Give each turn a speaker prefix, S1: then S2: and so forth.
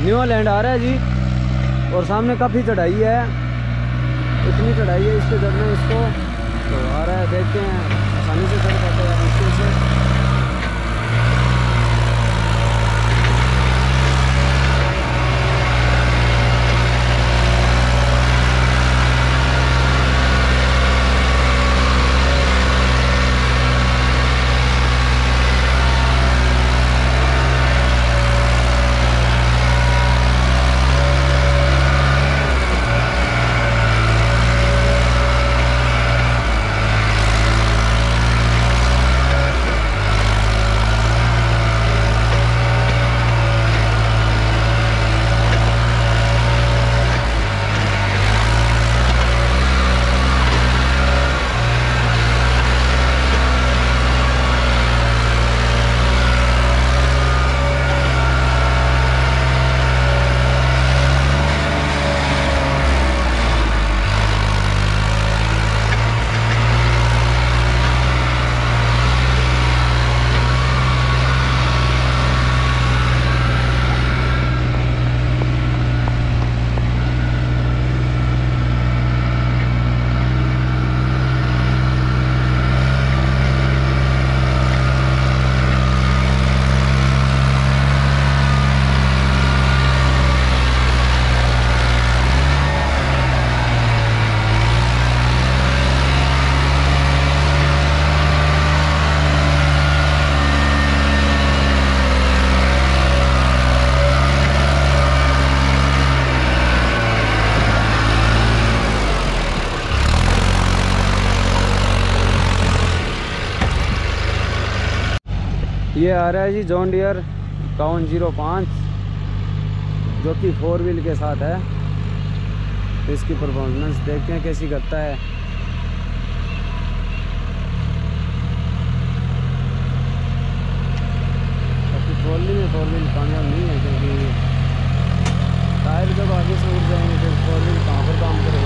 S1: New land आ रहा है जी। और सामने काफ़ी चढ़ाई है, इतनी चढ़ाई है, इस पर चढ़ना है इसको तो आ रहा है। देखते हैं आसानी से चढ़ पाते हैं मुश्किल से। ये आ रहा है जी जॉन डियर 5105 जो कि 4 व्हील के साथ है। तो इसकी परफॉर्मेंस देखते हैं कैसी करता है। बाकी ट्रॉली में 4 व्हील कामयाब नहीं है, क्योंकि टायर जब आगे से उड़ जाएंगे फिर 4 व्हील कहाँ पर काम करेगा।